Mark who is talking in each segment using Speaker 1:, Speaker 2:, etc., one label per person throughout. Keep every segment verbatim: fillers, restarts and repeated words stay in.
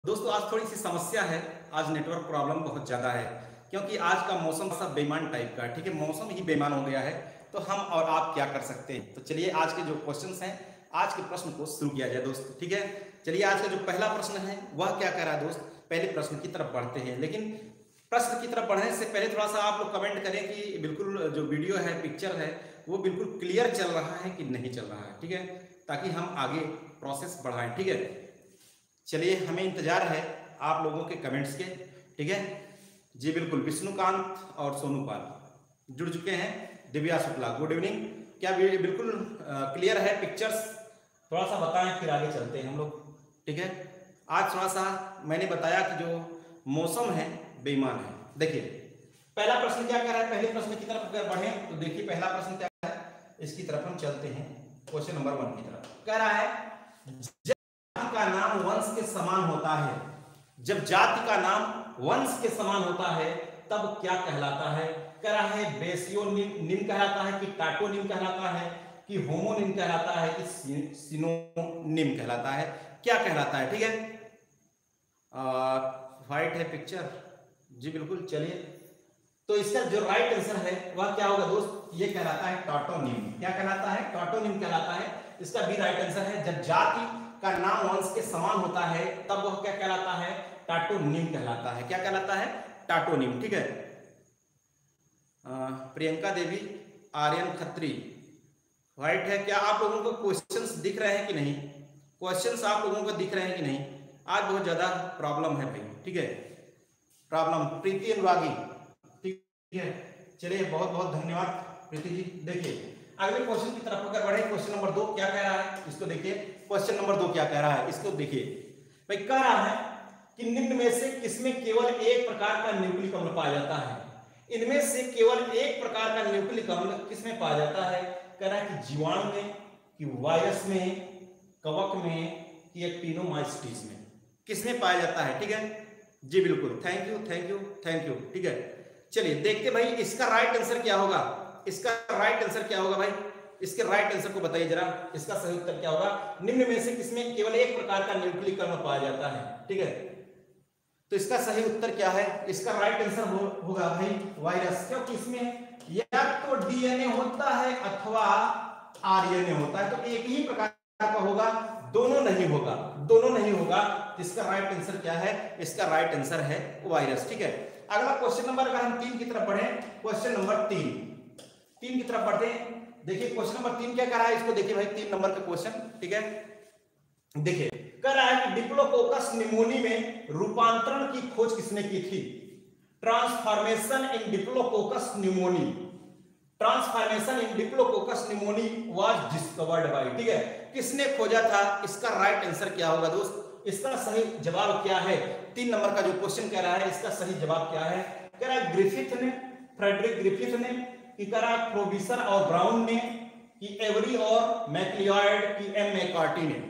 Speaker 1: दोस्तों आज थोड़ी सी समस्या है। आज नेटवर्क प्रॉब्लम बहुत ज़्यादा है क्योंकि आज का मौसम सब बेईमान टाइप का है। ठीक है, मौसम ही बेईमान हो गया है, तो हम और आप क्या कर सकते हैं। तो चलिए आज के जो क्वेश्चंस हैं, आज के प्रश्न को शुरू किया जाए दोस्त। ठीक है, चलिए आज का जो पहला प्रश्न है वह क्या कह रहा है दोस्त। पहले प्रश्न की तरफ बढ़ते हैं, लेकिन प्रश्न की तरफ बढ़ने से पहले थोड़ा सा आप लोग कमेंट करें कि बिल्कुल जो वीडियो है, पिक्चर है, वो बिल्कुल क्लियर चल रहा है कि नहीं चल रहा है। ठीक है, ताकि हम आगे प्रोसेस बढ़ाएं। ठीक है, चलिए हमें इंतजार है आप लोगों के कमेंट्स के। ठीक है जी, बिल्कुल। विष्णुकांत और सोनू पाल जुड़ चुके हैं। Divya Shukla, good evening. क्या बिल्कुल क्लियर है पिक्चर्स? थोड़ा सा बताएं, फिर आगे चलते हैं हम लोग। ठीक है, आज थोड़ा सा मैंने बताया कि जो मौसम है बेईमान है। देखिए पहला प्रश्न क्या कह रहा है, पहले प्रश्न की तरफ अगर बढ़े तो देखिए पहला प्रश्न क्या है, इसकी तरफ हम चलते हैं। क्वेश्चन नंबर वन की तरफ कह रहा है, का नाम वंश के समान होता है। जब जाति का नाम वंश के समान होता है तब क्या कहलाता है? कह रहा है बेसियोनिम कहलाता है कि टाटोनिम कहलाता है कि होमोनिम कहलाता है कि सिनोनिम कहलाता है, क्या कहलाता है? ठीक है, व्हाइट है पिक्चर जी, बिल्कुल। चलिए तो इसका जो राइट आंसर है वह क्या होगा दोस्त? ये कहलाता है टाटोनिम। क्या कहलाता है? टाटोनिम कहलाता है। इसका भी राइट आंसर है। जब जाति का नाम वंश के समान होता है तब वह क्या कहलाता है? टाटोनिम कहलाता है। क्या कहलाता है? टाटोनिम। ठीक है, प्रियंका देवी, आर्यन खत्री, व्हाइट है। क्या आप लोगों को क्वेश्चंस दिख रहे हैं कि नहीं? क्वेश्चंस आप लोगों को दिख रहे हैं कि नहीं? आज बहुत ज्यादा प्रॉब्लम है भाई। ठीक है, प्रॉब्लम। प्रीति अनुरागी, ठीक है, चलिए बहुत बहुत धन्यवाद प्रीति जी। देखिए अगले क्वेश्चन की तरफ अगर बढ़े, क्वेश्चन नंबर दो क्या कह रहा है, इसको देखिए। क्वेश्चन नंबर दो क्या कह रहा है, इसको देखिए भाई। कह रहा है कि निम्न में से किसमें केवल एक प्रकार का न्यूक्लिक अम्ल पाया जाता है? इनमें से केवल एक प्रकार का न्यूक्लिक अम्ल किसमें पाया जाता है? कह रहा है कि जीवाणु में, कि वायरस में, कवक में, कि एक्टिनोमाइसीट्स में, किसमें पाया जाता है? ठीक है जी, बिल्कुल। Thank you thank you thank you. ठीक है, चलिए देखते भाई इसका राइट आंसर क्या होगा। इसका राइट आंसर क्या होगा भाई? इसके राइट आंसर को बताइए जरा, इसका सही उत्तर क्या होगा? निम्न में से किसमें केवल एक प्रकार का न्यूक्लिक अम्ल पाया जाता है? ठीक है, तो इसका सही उत्तर क्या है? इसका राइट आंसर हो, होगा भाई वायरस। क्योंकि इसमें या तो डीएनए होता है अथवा आरएनए होता है, तो एक ही प्रकार का होगा, दोनों नहीं होगा, दोनों नहीं होगा। इसका राइट आंसर क्या है? इसका राइट आंसर है वायरस। ठीक है, अगला क्वेश्चन नंबर अगर हम तीन की तरफ बढ़े, क्वेश्चन नंबर तीन तीन की तरफ बढ़ते हैं। देखिए क्वेश्चन नंबर तीन क्या कर रहा है, इसको देखिए भाई, तीन नंबर का क्वेश्चन। ठीक है, देखिए कह रहा है कि डिप्लोकोकस निमोनी में रूपांतरण की खोज किसने की थी? Transformation in diplococcus pneumoniae, transformation in diplococcus pneumoniae was discovered by. ठीक है, किसने खोजा था? इसका राइट आंसर क्या होगा दोस्त? इसका सही जवाब क्या है? तीन नंबर का जो क्वेश्चन कह रहा है, इसका सही जवाब क्या है? कह रहा है ग्रिफिथ ने, फ्रेडरिक ग्रिफिथ ने, कि कह रहा है प्रोविसर और ब्राउन ने, कि एवरी और मैक्लियॉर्ड, की एम मैकार्टी ने।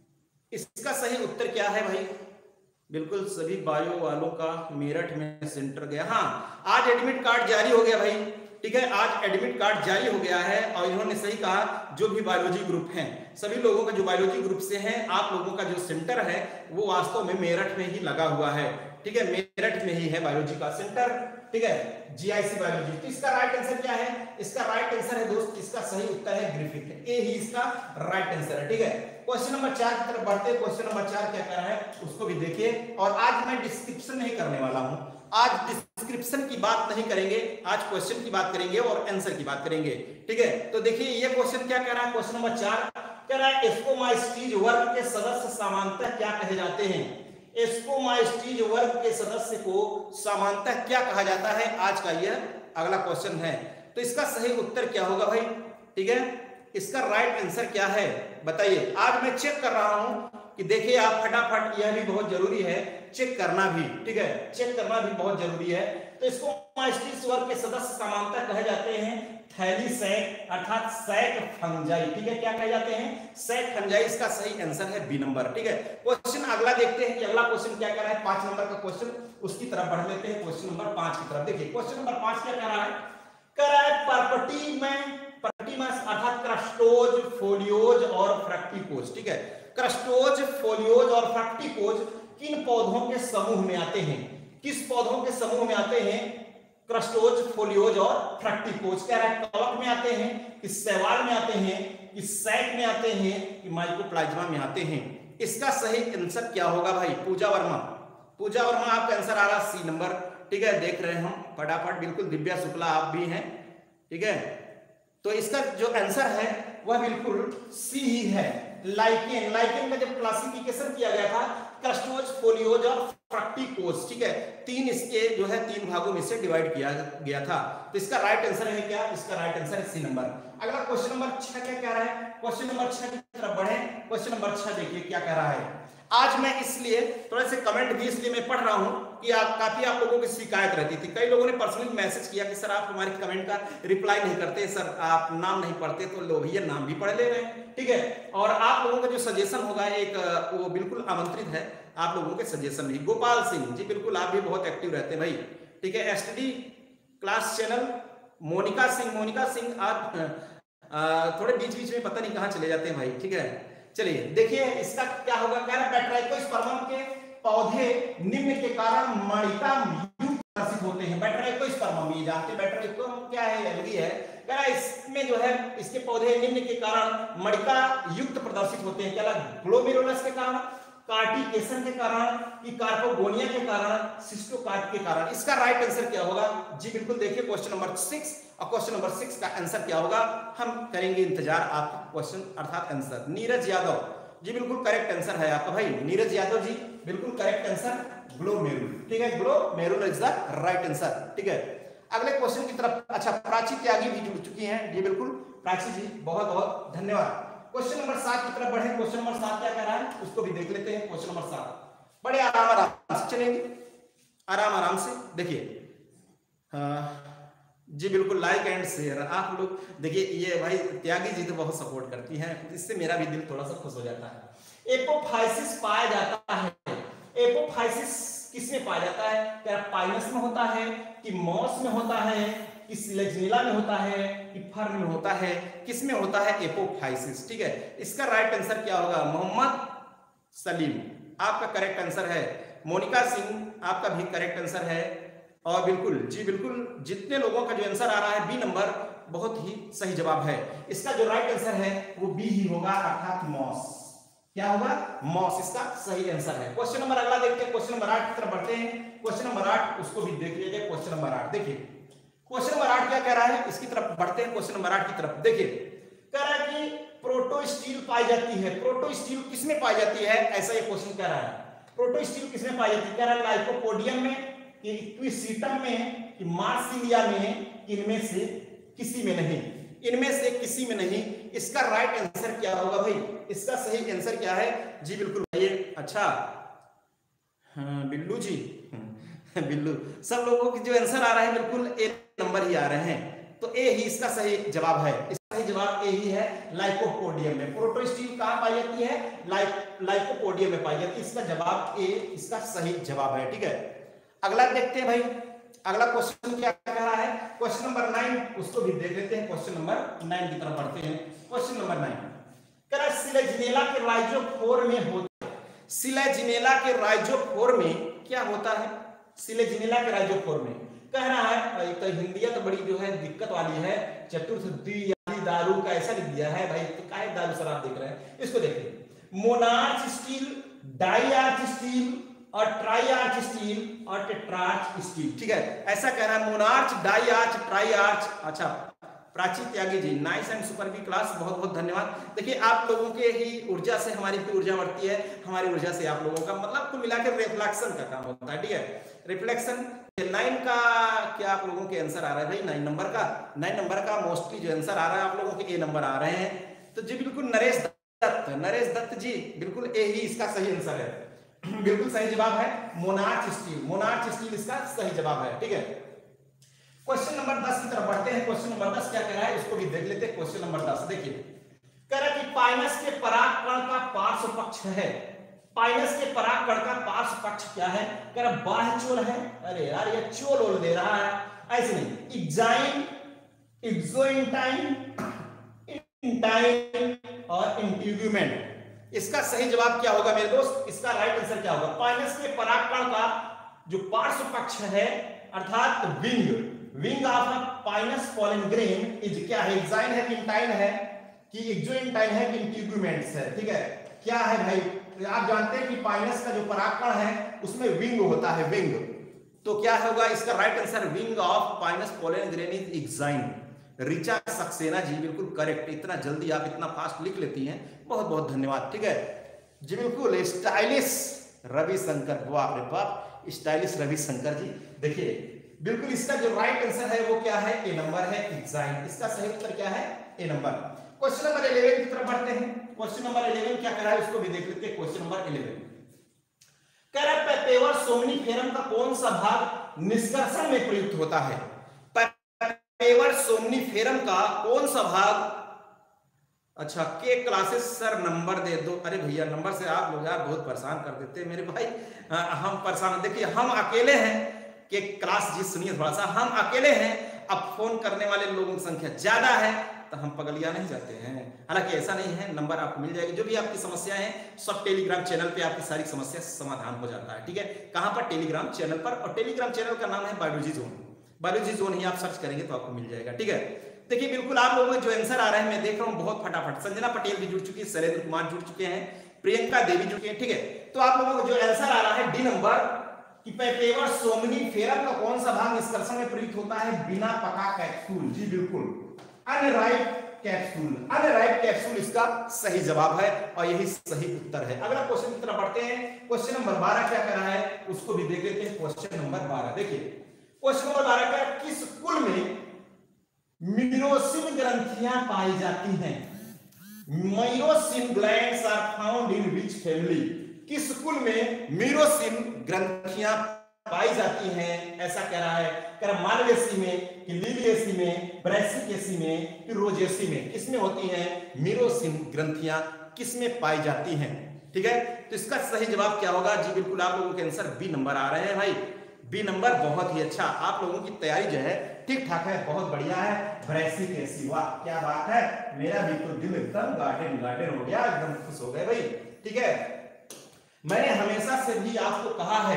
Speaker 1: इसका सही उत्तर क्या है भाई? बिल्कुल सभी बायो वालों का मेरठ में सेंटर गया। हाँ, आज एडमिट कार्ड जारी हो गया भाई। ठीक है, आज एडमिट कार्ड जारी हो गया है और इन्होंने सही कहा, जो भी बायोलॉजी ग्रुप हैं, सभी लोगों का जो बायोलॉजी ग्रुप से हैं, आप लोगों का जो सेंटर है वो वास्तव में मेरठ में ही लगा हुआ है। ठीक है, मेरठ में ही है बायोलॉजी का सेंटर। ठीक है, जीआईसी बायोलॉजी। तो इसका राइट आंसर क्या है? इसका राइट आंसर है दोस्त, इसका सही उत्तर है ग्रिफिथ। ए ही इसका राइट आंसर है। ठीक है, क्वेश्चन नंबर चार की तरफ बढ़ते हैं। क्वेश्चन नंबर चार क्या कह रहा है उसको भी देखिए। और आज मैं डिस्क्रिप्शन नहीं करने वाला हूं, आज डिस्क्रिप्शन की बात नहीं करेंगे, आज क्वेश्चन की बात करेंगे और आंसर की बात करेंगे। ठीक है, तो देखिए ये क्वेश्चन क्या कह रहा है, क्वेश्चन नंबर चार कह रहा है एस्कोमाइस्टीज वर्ग के सदस्य सामान्यतः क्या कहे जाते हैं? एस्कोमाइस्टीज वर्ग के सदस्य को सामान्यतः क्या कहा जाता है? आज का यह अगला क्वेश्चन है। तो इसका सही उत्तर क्या होगा भाई? ठीक है, इसका राइट आंसर क्या है बताइए। आज मैं चेक कर रहा हूं कि देखिए आप फटाफट, यह भी बहुत जरूरी है चेक करना भी। ठीक है, चेक करना भी बहुत जरूरी है। तो इसको एस्कोमाइस्टीज वर्ग के सदस्य सामान्यतः कहे जाते हैं थैलीसैक अर्थात सैक फंजाई। ठीक है, क्या कहे जाते हैं? Sac fungi. इसका सही आंसर है बी नंबर। ठीक है, क्वेश्चन अगला देखते हैं कि अगला क्वेश्चन क्या कह रहा है। पांच नंबर का क्वेश्चन, उसकी तरफ बढ़ लेते हैं। क्वेश्चन नंबर पांच की तरफ देखिए। क्वेश्चन नंबर पांच क्या कह रहा है? कह रहा है पर्पटी में, पर्पटी में अर्थात क्रस्टोज, फोलियोज और फ्रक्टिकोज। ठीक है, क्रस्टोज, फोलियोज और फ्रक्टिकोज किन पौधों के समूह में आते हैं? किस पौधों के समूह में आते हैं? क्रस्टोज, फोलियोज और फ्रक्टिकोज। कह रहा है कवक में आते हैं, कि शैवाल में आते हैं, कि सैक में आते हैं, कि माइकोप्लाज्मा में आते हैं। इसका सही आंसर क्या होगा भाई? पूजा वर्मा। पूजा वर्मा आपका आंसर आ रहा सी नंबर। ठीक है, देख रहे हैं हम फटाफट। बिल्कुल दिव्या शुक्ला आप भी हैं। ठीक है, तो इसका जो आंसर है वह बिल्कुल सी ही है, लाइकेन। लाइकेन का जब क्लासिफिकेशन किया गया था क्रस्टोज, फोलियोज और फ्रक्टिकोज, ठीक है, तीन इसके जो है तीन भागों में से डिवाइड किया गया था। तो इसका राइट आंसर है क्या? इसका राइट आंसर है सी नंबर। अगला क्वेश्चन नंबर छह क्या कह रहा है? क्वेश्चन नंबर छह की तरफ बढ़े। क्वेश्चन नंबर छह देखिए क्या कह रहा है। आज मैं इसलिए थोड़े से कमेंट भी इसलिए मैं पढ़ रहा हूं कि आप काफी आप लोगों की शिकायत रहती थी। कई लोगों ने पर्सनली मैसेज किया कि सर आप हमारे कमेंट का रिप्लाई नहीं करते, सर आप नाम नहीं पढ़ते। तो लो भैया नाम भी पढ़ ले रहे हैं। ठीक है, और आप लोगों का जो सजेशन होगा एक वो बिल्कुल आमंत्रित है आप लोगों के सजेशन भी। गोपाल सिंह जी बिल्कुल आप भी बहुत एक्टिव रहते हैं भाई। ठीक है, STD class channel. Monika Singh, Monika Singh आप थोड़े बीच बीच में पता नहीं कहां चले जाते हैं भाई। ठीक है, चलिए देखिए इसका क्या होगा। कह रहा है बैट्राइकोस्पर्मम के पौधे निम्न के कारण मणिका युक्त प्रदर्शित होते हैं। बैट्राइकोस्पर्मम ये जानते हैं बैट्राइको क्या है? एल्गी है। कह रहा है इसमें जो है इसके पौधे निम्न के कारण मणिका युक्त प्रदर्शित होते हैं। क्या? ग्लोमेरुलस के कारण, कार्टिकेशन के कारण, कि कार्पोगोनिया के कारण, सिस्टोकार्प के कारण। इसका राइट आंसर क्या होगा जी? बिल्कुल देखिए क्वेश्चन नंबर सिक्स, और क्वेश्चन नंबर सिक्स का आंसर क्या होगा हम करेंगे इंतजार आपका क्वेश्चन अर्थात आंसर। नीरज यादव जी बिल्कुल करेक्ट आंसर है आपका भाई। नीरज यादव जी बिल्कुल करेक्ट आंसर ग्लोमेरुल। ठीक है, glomerulus is the right answer. ठीक है, अगले क्वेश्चन की तरफ। अच्छा, प्राची त्यागी भी जुड़ चुकी हैं जी बिल्कुल। प्राची जी बहुत बहुत धन्यवाद। क्वेश्चन नंबर सात की तरफ बढ़े। क्वेश्चन नंबर सात क्या कह रहा है उसको भी देख लेते हैं। क्वेश्चन नंबर सात बड़े आराम आराम से चलेंगे, आराम आराम से देखिए जी बिल्कुल। लाइक एंड शेयर आप लोग देखिए। ये भाई त्यागी जी तो बहुत सपोर्ट करती हैं, इससे मेरा भी दिल थोड़ा सा खुश हो जाता है। एपोफाइसिस पाया जाता है। एपोफाइसिस किसमें पाया जाता है? क्या पाइनस में होता है, कि मॉस में होता है, कि सिलेजिनेला में होता है, कि फर्न में होता है? किसमें होता है एपोफाइसिस? ठीक है, इसका राइट आंसर क्या होगा? मोहम्मद सलीम आपका करेक्ट आंसर है। मोनिका सिंह आपका भी करेक्ट आंसर है। और बिल्कुल जी बिल्कुल जितने लोगों का जो आंसर आ रहा है बी नंबर बहुत ही सही जवाब है। इसका जो राइट आंसर है वो बी ही होगा अर्थात मॉस। क्या होगा? मॉस इसका सही आंसर है। क्वेश्चन नंबर अगला देखते हैं। क्वेश्चन नंबर आठ की तरफ बढ़ते हैं। क्वेश्चन नंबर आठ उसको भी देख लीजिए। क्वेश्चन नंबर आठ देखिए, क्वेश्चन नंबर आठ क्या कह रहा है इसकी तरफ बढ़ते हैं। क्वेश्चन नंबर आठ की तरफ देखिए, कह रहा है कि प्रोटोस्टील पाई जाती है। प्रोटोस्टील किसमें पाई जाती है? ऐसा ये क्वेश्चन कह रहा है। प्रोटोस्टील किसमें पाई जाती है? कह रहा है लाइकोपोडियम में, कि इक्विसीटम में, कि मार्सिलिया में, इनमें से किसी में नहीं। इनमें से किसी में नहीं। इसका राइट आंसर क्या होगा भाई? इसका सही आंसर क्या है जी? बिल्कुल भाई। अच्छा हाँ बिल्लू जी बिल्लू, सब लोगों की जो आंसर आ रहा है बिल्कुल ए नंबर ही आ रहे हैं। तो ए ही इसका सही जवाब है। इसका सही जवाब ए ही है, लाइकोपोडियम में। प्रोटोस्टील कहां पाई जाती है? लाइक लाइकोपोडियम में पाई जाती है। इसका जवाब ए इसका सही जवाब है। ठीक है, अगला देखते हैं भाई। अगला क्वेश्चन क्या कह रहा है? क्वेश्चन नंबर नाइन उसको भी देख लेते हैं। क्वेश्चन नंबर नाइन की तरफ बढ़ते हैं। क्वेश्चन नंबर नाइन कह रहा है सिलेजिनेला के राइजोफोर में होता है। सिलेजिनेला के राइजोफोर में क्या होता है? सिलेजिनेला के राइजोफोर में कह रहा है, तो हिंदिया तो बड़ी जो है दिक्कत वाली है। चतुर्थ द्विआदि दारू का ऐसा लिख दिया है भाई, तो काहे दारू सर आप देख रहे हैं? इसको देखिए, मोनार्च स्टील, डाइआर्च स्टील और ट्राइआर्च स्टील और टेट्रार्च स्टील। ठीक है, ऐसा कह रहा है मोनार्च, डाइआर्च, ट्राइआर्च। अच्छा Prachi Tyagi ji nice and super B class बहुत बहुत धन्यवाद। देखिए आप लोगों के ही ऊर्जा से हमारी भी ऊर्जा बढ़ती है, हमारी ऊर्जा से आप लोगों का मतलब कुल मिलाकर रिफ्लेक्शन का काम होता है। ठीक है, रिफ्लेक्शन। नाइन का क्या आप लोगों के आंसर आ रहा है भाई? नाइन नंबर का नाइन नंबर का मोस्टली जो आंसर आ रहा है आप लोगों के ए नंबर आ रहे हैं। तो जी बिल्कुल नरेश दत्त, नरेश दत्त जी बिल्कुल ए ही इसका सही आंसर है। बिल्कुल सही जवाब है मोनार्च स्टील। मोनार्च स्टील इसका सही जवाब है। ठीक है, क्वेश्चन नंबर दस की तरफ बढ़ते हैं। क्वेश्चन नंबर दस क्या कह रहा है उसको भी देख लेते हैं। क्वेश्चन नंबर दस देखिए, कह रहा है कि पाइनस के परागकण का पार्श्व पक्ष है। पाइनस के परागकण का पार्श्व पक्ष क्या है? कह रहा बाह्य चोल है। अरे यार ये चोल ओल दे रहा है, ऐसे नहीं। इग्जाइन, इग्जोइंटाइन, इंटाइन और इंटीग्यूमेंट। इसका सही जवाब क्या होगा मेरे दोस्त? इसका राइट आंसर क्या होगा? पाइनस के परागकण का जो पार्श्व पक्ष है अर्थात wing, wing of pinus pollen grain is क्या है? एक्साइन है कि इंटाइन है कि एक्सोइंटाइन है कि इंटीग्यूमेंट्स है? ठीक है, क्या है भाई? आप जानते हैं कि पाइनस का जो परागकण है उसमें विंग होता है, विंग। तो क्या होगा इसका right answer? Wing of pinus pollen grain is exine. Richa Saxena ji बिल्कुल करेक्ट। इतना जल्दी आप इतना फास्ट लिख लेती हैं, बहुत बहुत धन्यवाद। ठीक है जी, बिल्कुल स्टाइलिश रविशंकर, बाप रे बाप, स्टाइलिश रविशंकर जी। देखिए बिल्कुल इसका जो राइट आंसर है वो क्या है? ए नंबर है, एक्साइन। इसका सही उत्तर क्या है? A number. Question number eleven की तरफ बढ़ते हैं। क्वेश्चन नंबर इलेवन क्या कह रहा है उसको भी देख लेते हैं। क्वेश्चन नंबर इलेवन कह रहा है पेपर सोमनीफेरम का कौन सा भाग निष्कर्षण में प्रयुक्त होता है? पेपर सोमनीफेरम का कौन सा भाग? अच्छा, के क्लासेस सर नंबर दे दो। अरे भैया नंबर से आप लोग यार बहुत परेशान कर देते हैं मेरे भाई। आ, हम परेशान, देखिए हम अकेले हैं कि क्लास जी सुनिए थोड़ा सा, हम अकेले हैं। अब फोन करने वाले लोगों की संख्या ज्यादा है तो हम पगलिया नहीं जाते हैं। हालांकि ऐसा नहीं है, नंबर आपको मिल जाएगी। जो भी आपकी समस्या है सब टेलीग्राम चैनल पे आपकी सारी समस्या समाधान हो जाता है। ठीक है, कहां पर? टेलीग्राम चैनल पर। और टेलीग्राम चैनल का नाम है बायोलॉजी जोन। बायोलॉजी जोन ही आप सर्च करेंगे तो आपको मिल जाएगा। ठीक है, देखिए बिल्कुल आप लोगों में जो आंसर आ रहे हैं मैं देख रहा हूं बहुत फटाफट। संजना पटेल भी जुड़ चुकी है, शैलेंद्र कुमार जुड़ चुके हैं, प्रियंका देवी जुड़ चुके हैं। ठीक है, तो आप लोगों को जो आंसर आ रहा है डी नंबर कि पेपर सोमनीफेरम का कौन सा भाग निष्कर्षण में प्रयुक्त होता है? बिना पका कैप्सूल। जी बिल्कुल, अनराइप कैप्सूल। अनराइप कैप्सूल इसका सही जवाब है और यही सही उत्तर है। अगला क्वेश्चन की तरफ बढ़ते हैं। क्वेश्चन नंबर बारह क्या कर रहा है उसको भी देख लेते हैं। क्वेश्चन नंबर बारह देखिए, क्वेश्चन नंबर बारह का किस कुल में मीरोसिन ग्रंथियां पाई जाती हैं? Myrosin glands are found in which family? किस कुल में मीरोसिन ग्रंथियां पाई जाती हैं? ऐसा कह रहा है, कह रहा मालवेसी में कि लिलियसी में, ब्रैसिकेसी में कि रोजेसी में, किसमें होती हैं मीरोसिन ग्रंथियां, किसमें पाई जाती हैं? ठीक है, तो इसका सही जवाब क्या होगा? जी बिल्कुल आप लोगों के आंसर बी नंबर आ रहे हैं भाई, बी नंबर। बहुत ही अच्छा, आप लोगों की तैयारी जो है ठीक ठाक है, बहुत बढ़िया है। ब्रैसिकेसी, वाह क्या बात है, मेरा भी तो दिल एकदम गार्डन गार्डन हो गया, एकदम खुश हो गए भाई। ठीक है, मैंने हमेशा से भी आपको कहा है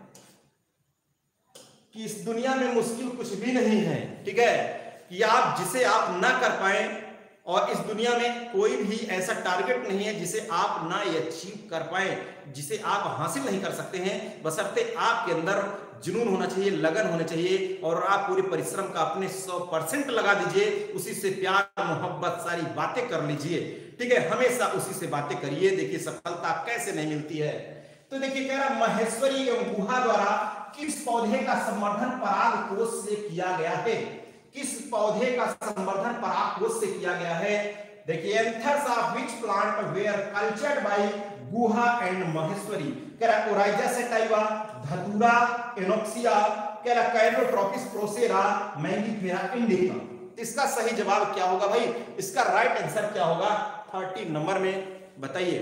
Speaker 1: कि इस दुनिया में मुश्किल कुछ भी नहीं है। ठीक है, कि आप जिसे आप ना कर पाए, और इस दुनिया में कोई भी ऐसा टारगेट नहीं है जिसे आप ना अचीव कर पाए, जिसे आप हासिल नहीं कर सकते हैं, बशर्ते आपके अंदर जुनून होना चाहिए, लगन होना चाहिए, और आप पूरे परिश्रम का अपने सौ परसेंट लगा दीजिए, उसी से प्यार मोहब्बत सारी बातें कर लीजिए। ठीक है, हमेशा उसी से बातें करिए। देखिए सफलता कैसे नहीं मिलती है। तो देखिए कह रहा महेश्वरी एवं गुहा द्वारा किस पौधे का संवर्धन पराग कोष से किया गया है? किस पौधे का संवर्धन पराग कोष से किया गया है? देखिए anthers of which plant were cultured by Guha and Maheshwari? कह रहा ओराइजा सेटाइवा, धतूरा, एनोक्सिया, कह रहा कैलोट्रोपिस प्रोसेरा, मैंगीफेरा इंडिका। इसका सही जवाब क्या होगा भाई? इसका राइट आंसर क्या होगा? थर्टी नंबर में बताइए।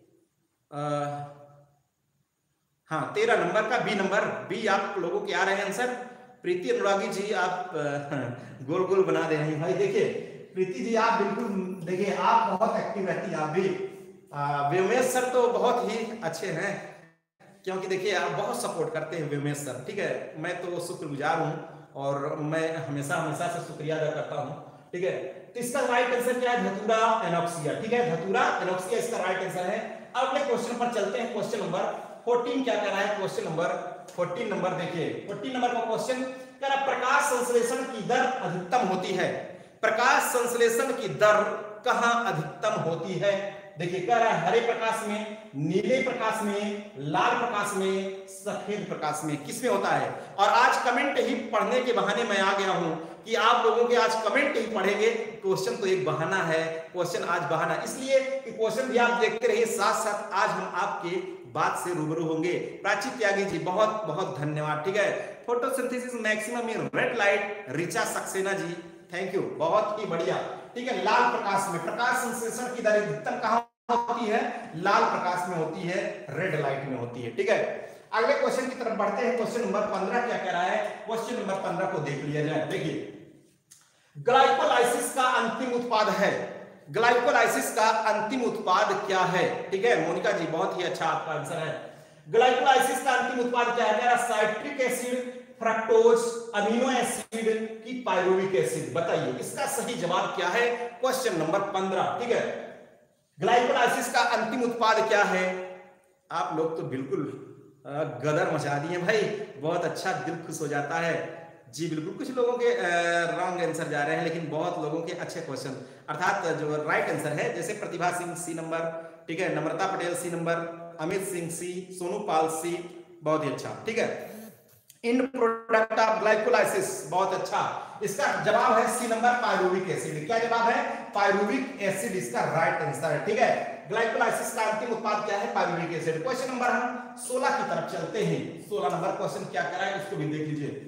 Speaker 1: हाँ तेरह नंबर का बी नंबर, बी आप लोगों के आ रहे हैं आंसर। प्रीति अनुरागी जी आप गोल गोल बना दे रही भाई। देखिए प्रीति जी आप बिल्कुल, देखिए आप बहुत एक्टिव रहती हैं आप भी। व्योमेश सर तो बहुत ही अच्छे हैं, क्योंकि देखिए आप बहुत सपोर्ट करते हैं व्योमेश सर। ठीक है, मैं तो शुक्रगुजार हूँ और मैं हमेशा हमेशा से शुक्रिया अदा करता हूँ। ठीक है, तो इसका राइट आंसर क्या है? धतूरा एनोक्सिया। ठीक है, धतूरा एनोक्सिया इसका राइट आंसर है। अब अगले क्वेश्चन पर चलते हैं। क्वेश्चन नंबर फोर्टीन क्या कह रहा है? क्वेश्चन नंबर फोर्टीन नंबर देखिए, फोर्टीन नंबर का क्वेश्चन कह रहा प्रकाश संश्लेषण की दर अधिकतम होती है। प्रकाश संश्लेषण की दर कहां अधिकतम होती है? देखिए कह रहा है हरे प्रकाश में, नीले प्रकाश में, लाल प्रकाश में, सफेद प्रकाश में, किसमें होता है? और आज कमेंट ही पढ़ने के बहाने मैं आ गया हूं कि आप लोगों के आज कमेंट ही पढ़ेंगे। क्वेश्चन तो एक बहाना है, क्वेश्चन आज बहाना इसलिए कि क्वेश्चन भी आप देखते रहिए, साथ साथ आज हम आपके बात से रूबरू होंगे। प्राची त्यागी जी बहुत बहुत धन्यवाद। ठीक है, photosynthesis maximum in red light, Richa Saxena ji thank you, बहुत ही बढ़िया। ठीक है, लाल प्रकाश में प्रकाश संश्लेषण की दर अधिकतम कहां होती है? लाल प्रकाश में होती है, रेड लाइट में होती है। ठीक है, अगले क्वेश्चन की तरफ बढ़ते हैं। क्वेश्चन नंबर पंद्रह क्या कह रहा है? क्वेश्चन नंबर पंद्रह को देख लिया जाए। देखिए ग्लाइकोलाइसिस का अंतिम उत्पाद है ग्लाइकोलाइसिस का अंतिम उत्पाद क्या है? ठीक है मोनिका जी, बहुत ही अच्छा आपका आंसर है। ग्लाइकोलाइसिस का अंतिम उत्पाद क्या है? Citric acid, fructose, amino acid की पायरुविक एसिड। बताइए इसका सही जवाब क्या है? क्वेश्चन नंबर पंद्रह। ठीक है, ग्लाइकोलाइसिस का अंतिम उत्पाद क्या है? आप लोग तो बिल्कुल गदर मचा दिए भाई, बहुत अच्छा, दिल खुश हो जाता है जी। बिल्कुल, कुछ लोगों के रॉन्ग आंसर जा रहे हैं, लेकिन बहुत लोगों के अच्छे क्वेश्चन, अर्थात जो राइट आंसर है, जैसे प्रतिभा सिंह सी नंबर, ठीक है, Namrata Patel C number, Amit Singh C, Sonu Pal C, बहुत ही अच्छा। ठीक है, इन प्रोडक्ट ऑफ ग्लाइकोलाइसिस, बहुत अच्छा। इसका जवाब है सी नंबर, पायरुविक एसिड। क्या जवाब है? पायरुविक एसिड इसका राइट आंसर है। ठीक है, ग्लाइकोलाइसिस का अंतिम उत्पाद क्या है? Pyruvic acid. क्वेश्चन नंबर हम सोलह की तरफ चलते हैं। सोलह नंबर क्वेश्चन क्या कर रहा है उसको भी देख लीजिए।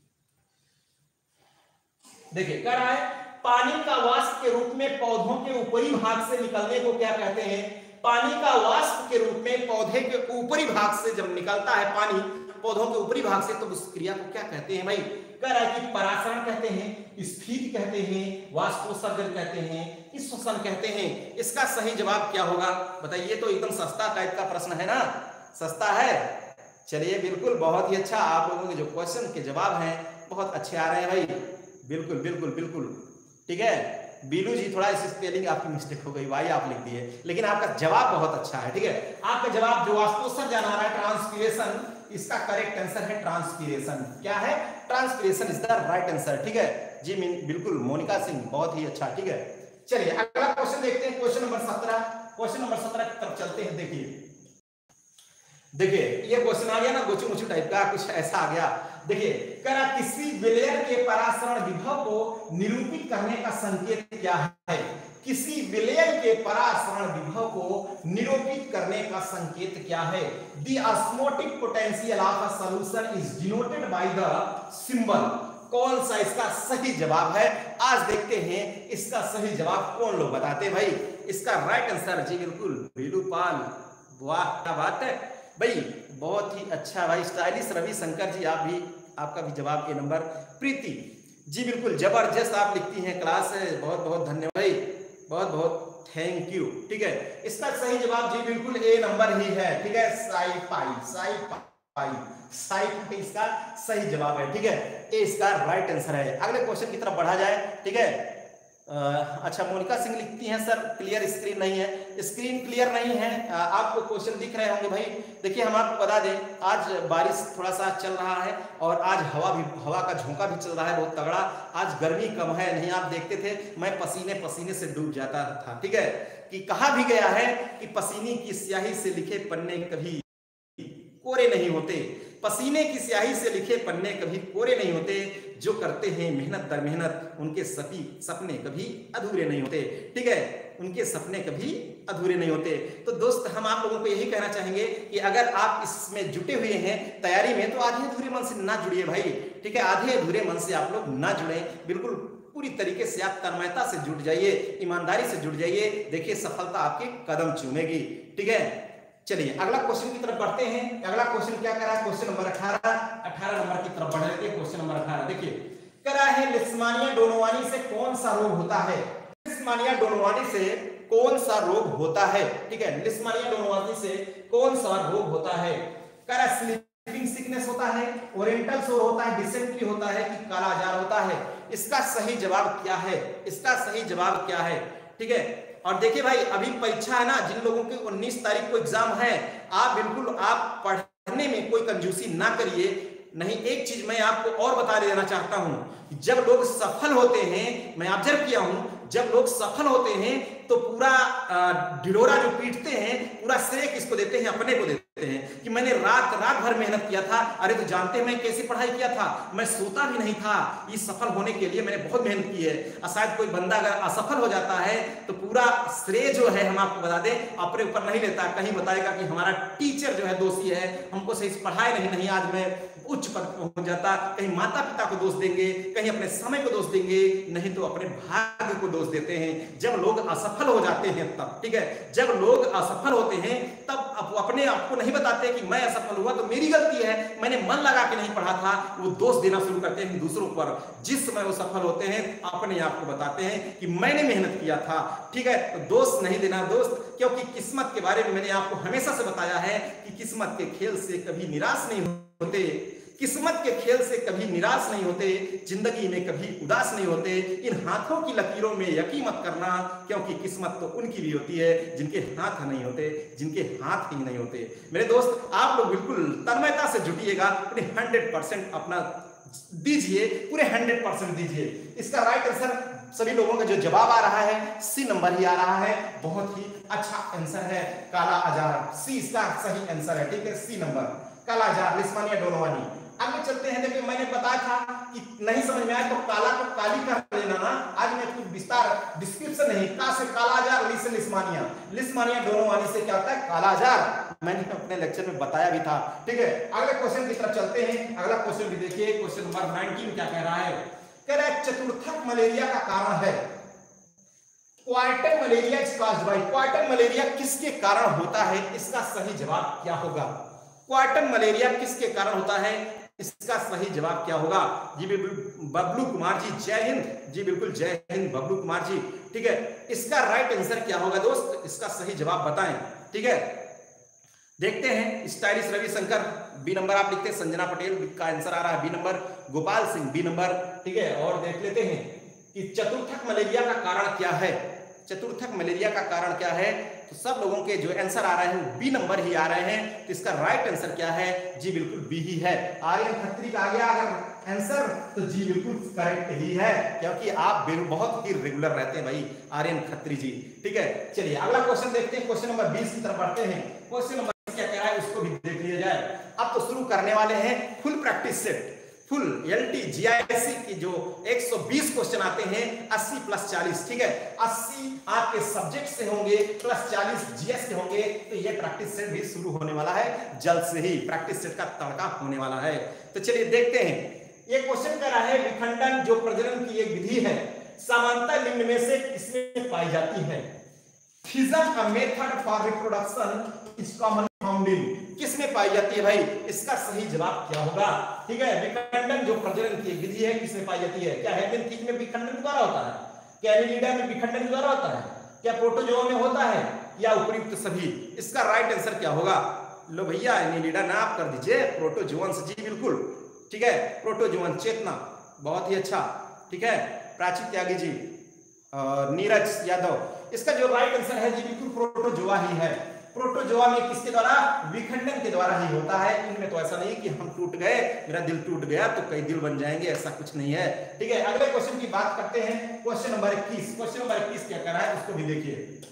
Speaker 1: देखिए कह रहा है, पानी का वाष्प के रूप में पौधों के ऊपरी भाग से निकलने को क्या कहते हैं? पानी का वाष्प के रूप में पौधे के ऊपरी भाग से जब निकलता है पानी पौधों के ऊपरी भाग से, तो उस क्रिया को क्या कहते हैं भाई? कह रहा है कि परासरण कहते हैं, स्फीति कहते हैं, वाष्पोत्सर्जन कहते हैं, श्वसन कहते हैं। इसका सही जवाब क्या होगा? बताइए, तो एकदम सस्ता टाइप का प्रश्न है ना, सस्ता है। चलिए बिल्कुल, बहुत ही अच्छा, आप लोगों के जो क्वेश्चन के जवाब हैं बहुत अच्छे आ रहे हैं भाई, बिल्कुल बिल्कुल बिल्कुल। ठीक है, बीलू जी थोड़ा इस स्पेलिंग आपकी मिस्टेक हो गई, वाई आप लिख दिए, लेकिन आपका जवाब बहुत अच्छा है। ठीक है, आपका जवाब जो वाष्पोत्सर्जन आ रहा है, ट्रांसपीरेशन, इसका करेक्ट आंसर है ट्रांसपीरेशन। क्या है? Transpiration is the right answer. ठीक है जी, बिल्कुल मोनिका सिंह, बहुत ही अच्छा। ठीक है, चलिए अगला क्वेश्चन देखते हैं, क्वेश्चन नंबर सत्रह। क्वेश्चन नंबर सत्रह की तरफ चलते हैं। देखिए देखिए ये क्वेश्चन आ गया ना, गोचू मोचू टाइप का, कुछ ऐसा आ गया। देखिए कह रहा, किसी विलेय के परासरण विभव को निरूपित करने का संकेत क्या है? किसी विलेय के परासरण विभव को निरूपित करने का संकेत क्या है? The osmotic potential of a solution is denoted by the symbol. कौन सा इसका सही जवाब है? आज देखते हैं इसका सही जवाब कौन लोग बताते हैं भाई। इसका राइट आंसर जी बिल्कुल वेलुपाल, वाह क्या बात है भाई, बहुत ही अच्छा भाई, स्टाइलिश रवि शंकर जी, आप भी, आपका भी जवाब ए नंबर। प्रीति जी बिल्कुल जबरदस्त आप लिखती हैं क्लास, बहुत बहुत धन्यवाद भाई, बहुत बहुत थैंक यू। ठीक है, इसका सही जवाब जी बिल्कुल ए नंबर ही है। ठीक है, साई पाई, साई पाई, साई पाई इसका सही जवाब है। ठीक है, ए इसका राइट आंसर है। अगले क्वेश्चन की तरफ बढ़ा जाए। ठीक है, आ, अच्छा मोनिका सिंह लिखती हैं, सर क्लियर स्क्रीन नहीं है। स्क्रीन क्लियर नहीं है, आ, आपको क्वेश्चन दिख रहे होंगे भाई। देखिए हम आपको बता दें, आज बारिश थोड़ा सा चल रहा है और आज हवा भी, हवा का झोंका भी चल रहा है बहुत तगड़ा। आज गर्मी कम है, नहीं आप देखते थे मैं पसीने पसीने से डूब जाता था। ठीक है, कि कहा भी गया है कि पसीने की स्याही से लिखे पन्ने कभी कोरे नहीं होते, पसीने की स्याही से लिखे पन्ने कभी कोरे नहीं होते, जो करते हैं मेहनत दर मेहनत उनके सपी सपने कभी अधूरे नहीं होते। ठीक है, उनके सपने कभी अधूरे नहीं होते। तो दोस्त हम आप लोगों को यही कहना चाहेंगे कि अगर आप इसमें जुटे हुए हैं तैयारी में, तो आधे अधूरे मन से ना जुड़िए भाई। ठीक है, आधे अधूरे मन से आप लोग ना जुड़े, बिल्कुल पूरी तरीके से आप तन्मयता से जुट जाइए, ईमानदारी से जुट जाइए। देखिए सफलता आपके कदम चूमेगी। ठीक है, चलिए अगला क्वेश्चन की तरफ बढ़ते हैं। अगला क्वेश्चन क्या कर रहा है? क्वेश्चन नंबर अठारह, अठारह नंबर की तरफ बढ़ रहे थे। क्वेश्चन नंबर अठारह देखिए, कह रहा है लिस्मानिया डोनोवानी से कौन सा रोग होता है? लिस्मानिया डोनोवानी से कौन सा रोग होता है? ठीक है, लिस्मानिया डोनोवानी से कौन सा रोग होता है? कह रहा है स्लीपिंग सिकनेस होता है, ओरिएंटल सोर होता है, डिसेंट्री होता है कि कालाजार होता है? इसका सही जवाब क्या है? इसका सही जवाब क्या है? ठीक है, और देखिए भाई अभी परीक्षा है ना, जिन लोगों के उन्नीस तारीख को एग्जाम है, आप बिल्कुल आप पढ़ने में कोई कंजूसी ना करिए। नहीं, एक चीज मैं आपको और बता देना चाहता हूं, जब लोग सफल होते हैं, मैं ऑब्जर्व किया हूं, जब लोग सफल होते हैं तो पूरा ढिढोरा जो पीटते हैं, पूरा श्रेय किसको देते हैं? अपने को देते हैं कि मैंने रात रात भर मेहनत किया था। अरे तो जानते हैं मैं कैसी पढ़ाई किया था? मैं सोता भी नहीं था, इस सफल होने के लिए मैंने बहुत मेहनत की है। और शायद कोई बंदा अगर असफल हो जाता है तो पूरा श्रेय जो है, हम आपको बता दें, अपने ऊपर नहीं लेता, कहीं बताएगा कि हमारा टीचर जो है दोषी है, हमको सही से पढ़ाई नहीं, नहीं आज मैं उच्च पद पहुंच जाता। कहीं माता पिता को दोष देंगे, कहीं अपने समय को दोष देंगे, नहीं तो अपने भाग्य को दोष देते हैं। जब लोग असफल असफल हो जाते हैं तब, ठीक है। जब लोग असफल होते हैं तब अपने आप को नहीं बताते कि मैं असफल हुआ तो मेरी गलती है, मैंने मन लगा के नहीं पढ़ा था, वो दोष देना शुरू करते हैं दूसरों पर। जिस समय वो सफल होते हैं अपने आप को बताते हैं कि मैंने मेहनत किया था, ठीक है। तो दोष नहीं देना दोस्त, क्योंकि किस्मत के बारे में मैंने आपको हमेशा से बताया है कि किस्मत के खेल से कभी निराश नहीं होते, किस्मत के खेल से कभी निराश नहीं होते, जिंदगी में कभी उदास नहीं होते। इन हाथों की लकीरों में यकीन मत करना, क्योंकि किस्मत तो उनकी भी होती है जिनके हाथ नहीं होते, जिनके हाथ ही नहीं होते। मेरे दोस्त, आप लोग बिल्कुल तन्मयता से जुटिएगा, अपने हंड्रेड परसेंट अपना दीजिए, पूरे हंड्रेड परसेंट दीजिए। इसका राइट आंसर सभी लोगों का जो जवाब आ रहा है सी नंबर ही आ रहा है, बहुत ही अच्छा आंसर है काला आजार, सी इसका सही आंसर है, ठीक है। सी नंबर काला आजार, लिस्मानिया डोनोवानी। आगे चलते हैं। देखिए मैंने बताया था कि नहीं समझ में आया तो काला को काली कर लेना ना। आज मैं कुछ विस्तार डिस्क्रिप्शन नहीं, का से काला आजार, ली से लिस्मानिया, लिस्मानिया डोनोवानी से क्या होता है काला आजार, मैंने अपने लेक्चर में बताया भी था, ठीक है। अगले क्वेश्चन की तरफ चलते हैं। अगला क्वेश्चन भी देखिए, क्वेश्चन नंबर नाइनटीन क्या कह रहा है, कह रहा है चतुर्थक मलेरिया का कारण है quarter malaria is caused by, quarter malaria किसके कारण होता है, इसका सही जवाब क्या होगा। क्वार्टर मलेरिया किसके कारण होता है, इसका सही जवाब क्या होगा। जी बिल्कुल बबलू कुमार जी, जय हिंद जी, बिल्कुल जय हिंद बबलू कुमार जी, ठीक है। इसका राइट आंसर क्या होगा दोस्त, इसका सही जवाब बताएं, ठीक है। देखते हैं। स्टाइलिश रविशंकर बी नंबर आप लिखते हैं, संजना पटेल का आंसर आ रहा है B number, Gopal Singh B number, ठीक है। और देख लेते हैं कि चतुर्थक मलेरिया का कारण क्या है, चतुर्थक मलेरिया का कारण क्या है। तो सब लोगों के जो आंसर आ रहे हैं वो बी नंबर ही आ रहे हैं, तो इसका राइट आंसर क्या है, जी बिल्कुल बी ही है। आर्यन खत्री का आ गया अगर आंसर तो जी बिल्कुल करेक्ट ही है, क्योंकि आप बहुत ही रेगुलर रहते हैं भाई आर्यन खत्री जी, ठीक है। चलिए अगला क्वेश्चन देखते हैं, क्वेश्चन नंबर बीस की तरफ बढ़ते हैं। क्वेश्चन नंबर क्या कह रहा है उसको भी देख लिया जाए। अब तो शुरू करने वाले हैं full practice set, full LT GISC की जो एक सौ बीस क्वेश्चन आते हैं, अस्सी प्लस चालीस, ठीक है। अस्सी आपके सब्जेक्ट से होंगे प्लस चालीस जीएस के होंगे, तो ये प्रैक्टिस सेट भी शुरू होने वाला है जल्द से ही, प्रैक्टिस सेट का तड़का होने वाला है। तो चलिए देखते हैं। ये क्वेश्चन कर रहा है विखंडन जो प्रजनन की एक विधि है सामान्यतः निम्न में से किसमें पाई जाती है। Fission a method for reproduction is common found in, किसमें पाई जाती है भाई, इसका सही जवाब क्या होगा, ठीक है। विखंडन जो प्रजनन की एक विधि है किसमें पाई जाती है, क्या हेमिन्थिक में विखंडन द्वारा होता है, क्या एनिलिडा में विखंडन द्वारा होता है, क्या प्रोटोजोआ में होता है, या उपयुक्त सभी। इसका राइट आंसर क्या होगा, लो भैया एनिलिडा ना आप कर दीजिए, प्रोटोजोअन्स जी बिल्कुल, ठीक है। प्रोटोजोअन चेतना, बहुत ही अच्छा, ठीक है। प्राची त्यागी जी, नीरज यादव, इसका जो राइट आंसर है जी बिल्कुल प्रोटोजोआ ही है। प्रोटोजोआ में किसके द्वारा, विखंडन के द्वारा ही होता है। इनमें तो ऐसा नहीं कि हम टूट गए, मेरा दिल टूट गया तो कई दिल बन जाएंगे, ऐसा कुछ नहीं है, ठीक है। अगले क्वेश्चन की बात करते हैं, क्वेश्चन नंबर इक्कीस। क्वेश्चन नंबर इक्कीस क्या कर रहा है उसको भी देखिए।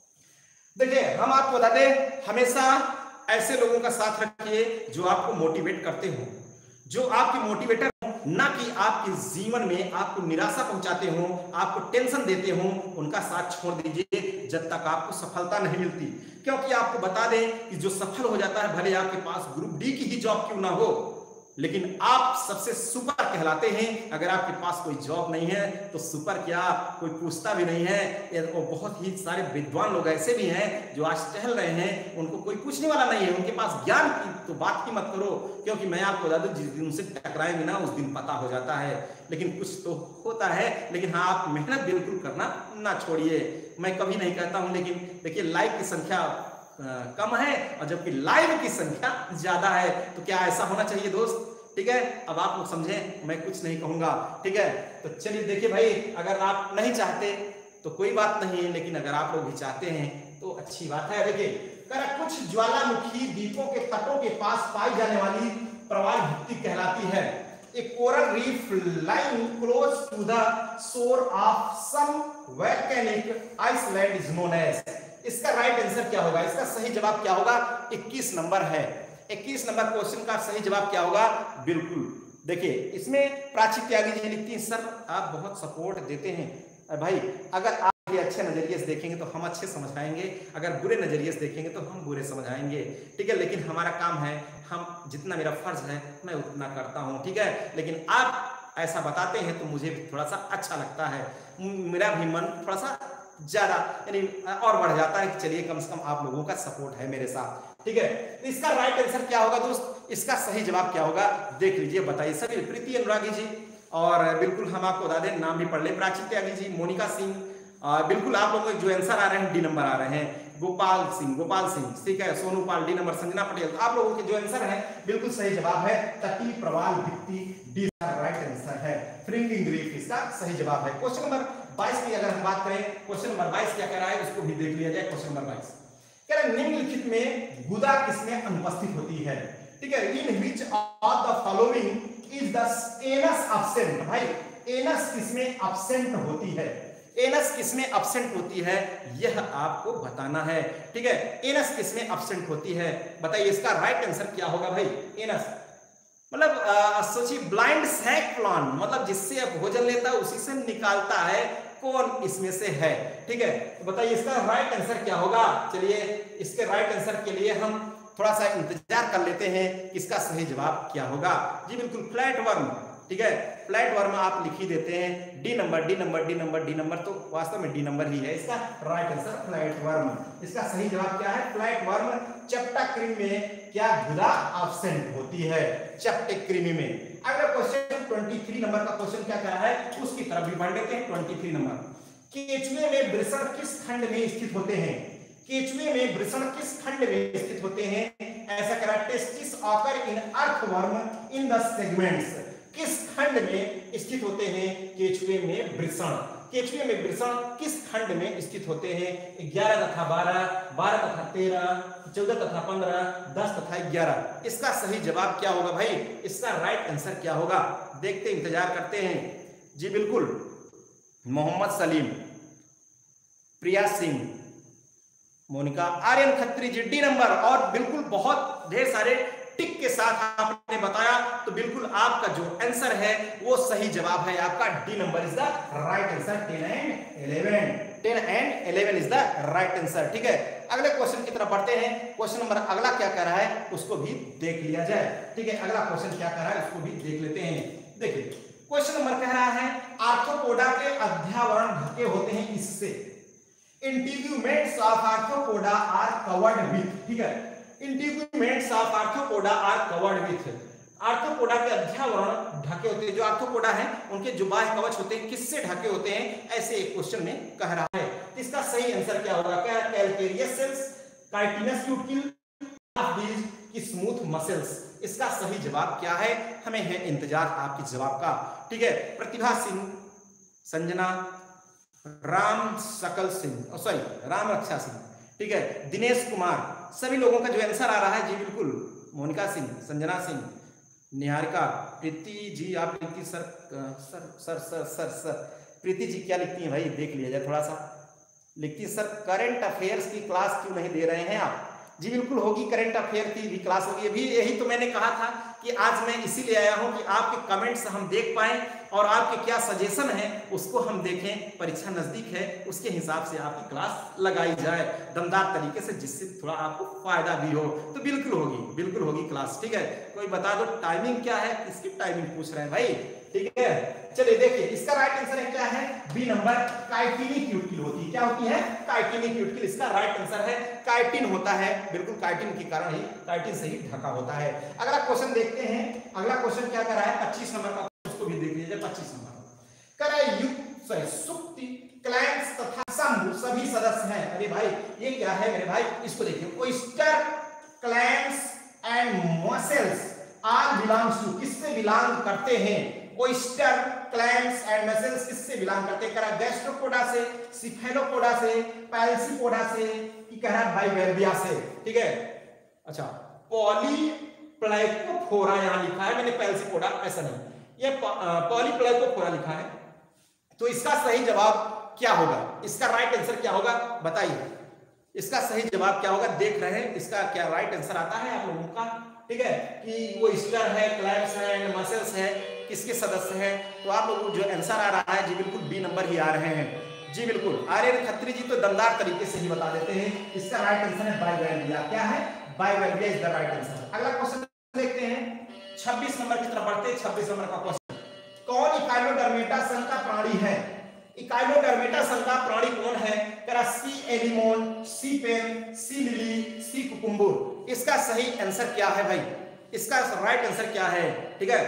Speaker 1: देखिए हम आपको बता दें, हमेशा ऐसे लोगों का साथ रखिए जो आपको मोटिवेट करते हो, जो आपके मोटिवेटर हो, ना कि आपके जीवन में आपको निराशा पहुंचाते हो, आपको टेंशन देते हो, उनका साथ छोड़ दीजिए जब तक आपको सफलता नहीं मिलती। क्योंकि आपको बता दें कि जो सफल हो जाता है, भले आपके पास ग्रुप डी की ही जॉब क्यों ना हो, लेकिन आप सबसे सुपर कहलाते हैं। अगर आपके पास कोई जॉब नहीं है तो सुपर क्या, कोई पूछता भी नहीं है। और बहुत ही सारे विद्वान लोग ऐसे भी हैं जो आज टहल रहे हैं, उनको कोई पूछने वाला नहीं है, उनके पास ज्ञान की तो बात ही मत करो। क्योंकि मैं आपको बता दूं, जिस दिन उनसे टकराएंगे ना उस दिन पता हो जाता है। लेकिन कुछ तो होता है, लेकिन हाँ आप मेहनत बिल्कुल करना ना छोड़िए। मैं कभी नहीं कहता हूं, लेकिन देखिए लाइक की संख्या आ, कम है और जबकि लाइव की संख्या ज्यादा है, तो क्या ऐसा होना चाहिए दोस्त, ठीक है। अब आप लोग समझें, मैं कुछ नहीं कहूंगा, ठीक है। तो चलिए देखिए भाई, अगर आप नहीं चाहते तो कोई बात नहीं है, लेकिन अगर आप लोग भी चाहते हैं तो अच्छी बात है। देखिए कर कुछ ज्वालामुखी द्वीपों के तटों के पास पाई जाने वाली प्रवाल भित्ति कहलाती है। A coral reef lying close to the shore of some volcanic island is known as। इसका राइट आंसर क्या होगा, इसका सही जवाब क्या होगा, इक्कीस नंबर है। इक्कीस नंबर क्वेश्चन का सही जवाब क्या होगा, बिल्कुल देखिए इसमें प्राची त्यागी जी लिखती हैं, सर आप बहुत सपोर्ट देते हैं भाई, अगर आप अच्छे नजरिए से देखेंगे तो हम अच्छे समझ पाएंगे, अगर बुरे नजरिए से देखेंगे तो हम बुरे समझ आएंगे, ठीक है। लेकिन हमारा काम है, हम जितना मेरा फर्ज है मैं उतना करता हूं, ठीक है। लेकिन आप ऐसा बताते हैं तो मुझे भी थोड़ा सा अच्छा लगता है, मेरा भी मन थोड़ा सा ज्यादा यानी और बढ़ जाता है कि चलिए कम से कम आप लोगों का सपोर्ट है मेरे साथ, ठीक है। तो इसका राइट आंसर क्या होगा दोस्त, इसका सही जवाब क्या होगा देख लीजिए, बताइए सभी। प्रीति अनुरागी जी, और बिल्कुल हम आपको बता दें नाम भी पढ़ ले, प्राची त्यागी जी, मोनिका सिंह, बिल्कुल आप लोगों के जो आंसर आ रहे हैं डी नंबर आ रहे हैं, गोपाल सिंह, गोपाल सिंह, ठीक है, सोनू पाल डी नंबर, संजना पटेल, आप लोगों के जो आंसर है बिल्कुल सही जवाब है तटी प्रवाल भित्ति, डी राइट आंसर है। फ्रिंगिंग रीफ इसका सही जवाब है। क्वेश्चन नंबर बाईस की अगर हम बात करें, क्वेश्चन नंबर बाईस क्या कह रहा है उसको भी देख लिया जाए। क्वेश्चन नंबर बाईस कह रहा है निम्नलिखित में गुदा किसमें अनुपस्थित होती है, ठीक है। In which of the following is the anus absent, भाई एनस किसमें एब्सेंट होती है, एनस किसमें एब्सेंट होती है यह आपको बताना है, ठीक है। एनस किसमें एब्सेंट होती है बताइए, इसका राइट आंसर क्या होगा भाई। एनस मतलब सोचिए ब्लाइंड सैक प्लांट, मतलब जिससे अब भोजन लेता है उसी से निकालता है, कौन इसमें से है, ठीक है। तो बताइए इसका राइट आंसर क्या होगा। चलिए इसके राइट आंसर के लिए हम थोड़ा सा इंतजार कर लेते हैं इसका सही जवाब क्या होगा। जी बिल्कुल फ्लैट वर्म, ठीक है, फ्लैट वर्म आप लिख ही देते हैं, D number D number D number D number, तो वास्तव में डी नंबर ही है इसका राइट आंसर फ्लैट वर्म। इसका सही जवाब क्या है, फ्लैट वर्म। चपटा कृमि में क्या गुदा एब्सेंट होती है, चपटे कृमि में। अगला क्वेश्चन तेईस नंबर का क्वेश्चन क्या कह रहा है उसकी तरफ भी बढ़ लेते हैं। तेईस नंबर, केचुए में वृषण किस खंड में स्थित होते हैं, केचुए में वृषण किस खंड में स्थित होते हैं, ऐसा कह रहा है testis occur in earthworm in the segments, किस खंड में स्थित होते हैं केचुए में वृषण, केचुए में वृषण किस खंड में स्थित होते हैं, ग्यारह तथा बारह, बारह तथा तेरह, चौदह तथा पंद्रह, दस तथा ग्यारह। इसका सही जवाब क्या होगा भाई, इसका राइट आंसर क्या होगा देखते इंतजार करते हैं। जी बिल्कुल मोहम्मद सलीम, प्रिया सिंह, मोनिका, आर्यन खत्री जी डी नंबर, और बिल्कुल बहुत ढेर सारे टिक के साथ आपने बताया, तो बिल्कुल आपका जो आंसर है वो सही जवाब है आपका D number is the right answer. Ten and eleven, ten and eleven is the right answer, ठीक है। अगले क्वेश्चन की तरफ बढ़ते हैं। क्वेश्चन नंबर अगला क्या कह रहा है उसको भी देख लिया जाए, ठीक है। अगला क्वेश्चन क्या कह रहा है उसको भी देख लेते हैं। देखिए क्वेश्चन नंबर कह रहा है आर्थ्रोपोडा के अध्यावरण ढके होते हैं इससे, integuments of arthropoda are covered with, ठीक है, integuments of arthropoda are covered with, arthropoda के अध्यावरण ढके होते हैं, जो आर्थ्रोपोडा है उनके जो बाह्य कवच होते हैं किससे ढके होते हैं, ऐसे एक क्वेश्चन में कह रहा है। इसका सही आंसर क्या होगा, क्या calcareous cells, chitinous cuticle, of these की स्मूथ मसल्स। इसका सही जवाब क्या है, हमें है इंतजार आपके जवाब का, ठीक है। प्रतिभा सिंह, संजना, राम सकल सिंह, सॉरी राम रक्षा सिंह, ठीक है, दिनेश कुमार, सभी लोगों का जो आंसर आ रहा है जी बिल्कुल मोनिका सिंह, संजना सिंह, निहारिका, प्रीति जी आप लिखती sir sir sir sir sir sir Preeti ji क्या लिखती हैं भाई देख लिया जाए थोड़ा सा, लिखती सर करंट अफेयर्स की क्लास क्यों नहीं दे रहे हैं आप। जी बिल्कुल होगी, करंट अफेयर की भी क्लास होगी, अभी यही तो मैंने कहा था कि आज मैं इसीलिए आया हूं कि आपके कमेंट्स हम देख पाएं और आपके क्या सजेशन है उसको हम देखें। परीक्षा नजदीक है उसके हिसाब से आपकी क्लास लगाई जाए दमदार तरीके से, जिससे थोड़ा आपको फायदा भी हो। तो बिल्कुल होगी, बिल्कुल होगी क्लास, ठीक है। कोई बता दो टाइमिंग क्या है, इसकी टाइमिंग पूछ रहे हैं भाई, ठीक है। चलिए देखिए इसका राइट आंसर है क्या है, बी नंबर काइटिनी क्यूटिकल होती है, क्या होती है काइटिनी क्यूटिकल, इसका राइट आंसर है काइटिन होता है, बिल्कुल काइटिन के कारण ही काइटिन से ही ढका होता है। अगला क्वेश्चन देखते हैं, अगला क्वेश्चन क्या कर रहा है पच्चीस नंबर का, उसको भी देख लीजिए। पच्चीस नंबर कर रहा है युक्त सॉरी सुक्ति क्लैंस तथा शंभु सभी सदस्य हैं। अरे भाई ये क्या है मेरे भाई, इसको देखिए, oyster clams and mussels are belongs to, किससे बिलोंग करते हैं, ओयस्टर क्लैम्स एंड मसल्स किससे बिलोंग करते हैं, कह रहा गैस्ट्रोपोडा से, सिफेलोपोडा से, पैल्सीपोडा से, कि कह रहा बाइवेल्विया से, ठीक है। अच्छा पॉलीप्लाइकोफोरा यहां लिखा है मैंने, पैल्सीपोडा ऐसा नहीं, ये पॉलीप्लाइकोफोरा लिखा है। तो इसका सही जवाब क्या होगा, इसका राइट आंसर क्या होगा बताइए, इसका सही जवाब क्या होगा देख रहे हैं, इसका क्या राइट आंसर आता है आप लोगों का, ठीक है, कि वो स्टर है, क्लैम्स है एंड मसल्स है, किसके सदस्य हैं। तो आप लोगों को जो आंसर आ रहा है जी बिल्कुल बी नंबर ही आ रहे हैं। जी बिल्कुल आर्यन खत्री जी तो दमदार तरीके से ही बता देते हैं, इसका राइट आंसर है बाइवेल्विया, क्या है bivalvia is the right answer. अगला क्वेश्चन देखते हैं, छब्बीस नंबर की तरफ बढ़ते हैं। छब्बीस नंबर का क्वेश्चन, कौन इकाइलोडर्मेटा संघ का प्राणी है, इकाइनोडर्मेटा संघ का प्राणी कौन है? करा sea anemone, sea pen, sea lily, sea cucumber. इसका सही आंसर क्या है भाई? इसका राइट आंसर क्या है? ठीक है,